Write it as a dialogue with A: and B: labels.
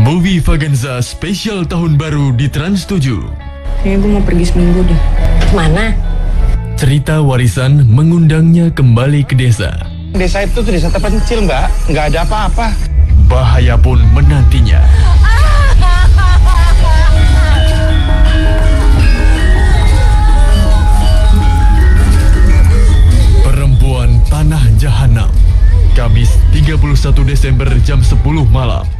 A: Movie Vaganza spesial tahun baru di Trans7.
B: Kayaknya gue mau pergi seminggu deh.
C: Kemana?
A: Cerita warisan mengundangnya kembali ke desa.
D: Desa itu tuh desa terpencil, Mbak. Nggak ada apa-apa.
A: Bahaya pun menantinya. Perempuan Tanah Jahanam. Kamis 31 Desember jam 10 malam.